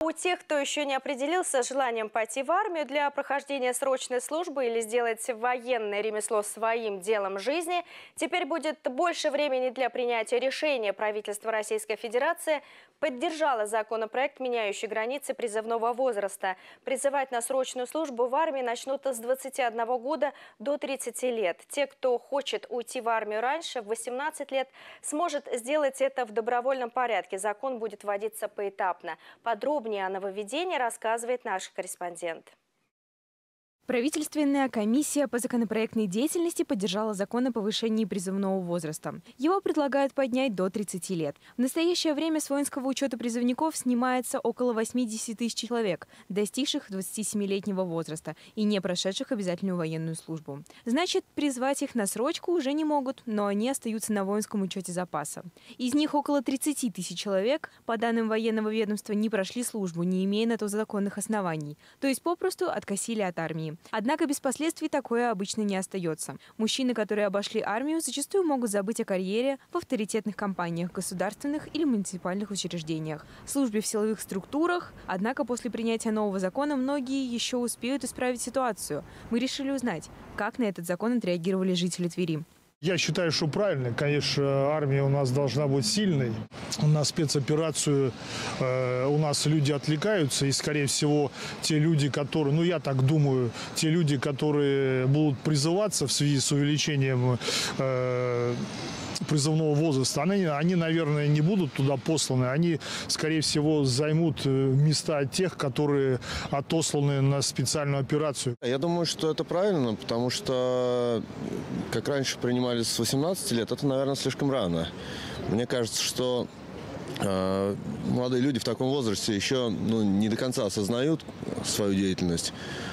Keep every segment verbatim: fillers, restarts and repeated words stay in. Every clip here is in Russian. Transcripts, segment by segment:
У тех, кто еще не определился с желанием пойти в армию для прохождения срочной службы или сделать военное ремесло своим делом жизни, теперь будет больше времени для принятия решения. Правительство Российской Федерации поддержало законопроект, меняющий границы призывного возраста. Призывать на срочную службу в армии начнут с двадцати одного года до тридцати лет. Те, кто хочет уйти в армию раньше, в восемнадцать лет, сможет сделать это в добровольном порядке. Закон будет вводиться поэтапно. Подробнее о нововведении рассказывает наш корреспондент. Правительственная комиссия по законопроектной деятельности поддержала закон о повышении призывного возраста. Его предлагают поднять до тридцати лет. В настоящее время с воинского учета призывников снимается около восьмидесяти тысяч человек, достигших двадцатисемилетнего возраста и не прошедших обязательную военную службу. Значит, призвать их на срочку уже не могут, но они остаются на воинском учете запаса. Из них около тридцати тысяч человек, по данным военного ведомства, не прошли службу, не имея на то законных оснований, то есть попросту откосили от армии. Однако без последствий такое обычно не остается. Мужчины, которые обошли армию, зачастую могут забыть о карьере в авторитетных компаниях, государственных или муниципальных учреждениях, службе в силовых структурах. Однако после принятия нового закона многие еще успеют исправить ситуацию. Мы решили узнать, как на этот закон отреагировали жители Твери. Я считаю, что правильно. Конечно, армия у нас должна быть сильной. На спецоперацию э, у нас люди отвлекаются. И, скорее всего, те люди, которые, ну, я так думаю, те люди, которые будут призываться в связи с увеличением э, призывного возраста, они, они, наверное, не будут туда посланы. Они, скорее всего, займут места тех, которые отосланы на специальную операцию. Я думаю, что это правильно, потому что, как раньше принимали с восемнадцати лет, это, наверное, слишком рано. Мне кажется, что э, молодые люди в таком возрасте еще ну, не до конца осознают свою деятельность.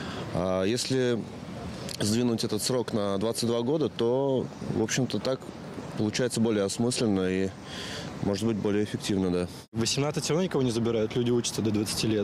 А если сдвинуть этот срок на двадцать два года, то, в общем-то, так получается более осмысленно и, может быть, более эффективно, да. В восемнадцать все равно никого не забирают, люди учатся до двадцати лет.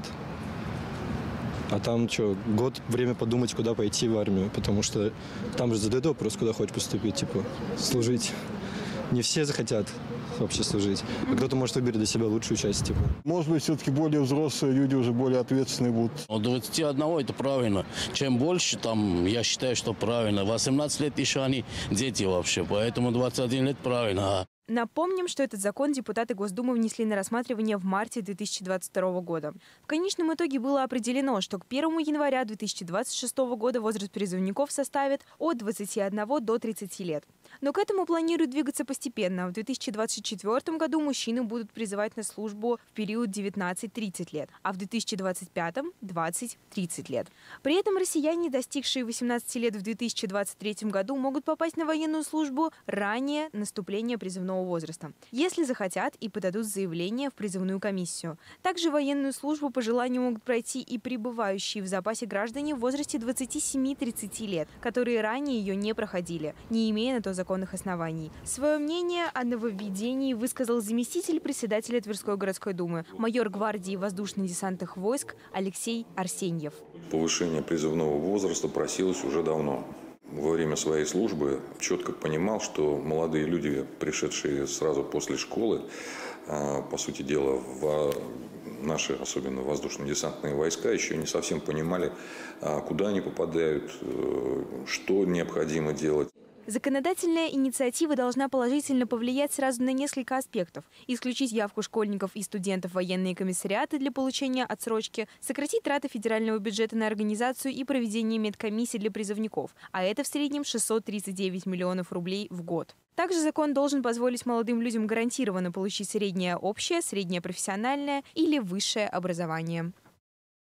А там что, год время подумать, куда пойти в армию, потому что там же задают вопрос, куда хочешь поступить, типа, служить. Не все захотят вообще служить, а кто-то может выбрать для себя лучшую часть, типа. Может быть, все-таки более взрослые люди уже более ответственные будут. От двадцати одного это правильно. Чем больше, там, я считаю, что правильно. восемнадцать лет еще они дети вообще, поэтому двадцать один лет правильно. Напомним, что этот закон депутаты Госдумы внесли на рассматривание в марте две тысячи двадцать второго года. В конечном итоге было определено, что к первому января две тысячи двадцать шестого года возраст призывников составит от двадцати одного до тридцати лет. Но к этому планируют двигаться постепенно. В две тысячи двадцать четвёртом году мужчины будут призывать на службу в период девятнадцать-тридцать лет, а в две тысячи двадцать пятом – двадцать-тридцать лет. При этом россияне, достигшие восемнадцати лет в две тысячи двадцать третьем году, могут попасть на военную службу ранее наступления призывного возраста, если захотят и подадут заявление в призывную комиссию. Также военную службу по желанию могут пройти и пребывающие в запасе граждане в возрасте двадцати семи-тридцати лет, которые ранее ее не проходили, не имея на то законных оснований. Свое мнение о нововведении высказал заместитель председателя Тверской городской думы, майор гвардии воздушно-десантных войск Алексей Арсеньев. Повышение призывного возраста просилось уже давно. Во время своей службы четко понимал, что молодые люди, пришедшие сразу после школы, по сути дела, в наши, особенно воздушно-десантные войска, еще не совсем понимали, куда они попадают, что необходимо делать. Законодательная инициатива должна положительно повлиять сразу на несколько аспектов. Исключить явку школьников и студентов в военные комиссариаты для получения отсрочки, сократить траты федерального бюджета на организацию и проведение медкомиссий для призывников, а это в среднем шестьсот тридцать девять миллионов рублей в год. Также закон должен позволить молодым людям гарантированно получить среднее общее, среднее профессиональное или высшее образование.